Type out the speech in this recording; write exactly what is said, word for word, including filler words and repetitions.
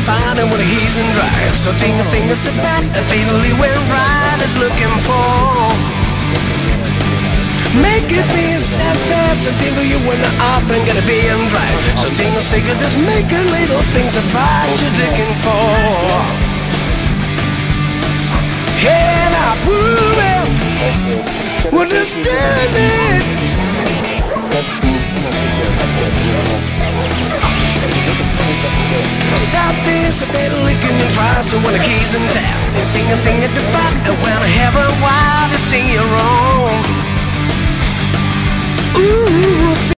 spot and when he's in drive. So ting a thing that's about and fatally where right is looking for. Make it be sad fast until you win the up and gonna be in drive. So ting a second, just make a little things that price you're looking for. And I prove it, we'll just stand it. South is a better licking and try. So when the keys and test and sing a thing at the back and when I have a wild to stay wrong. Ooh.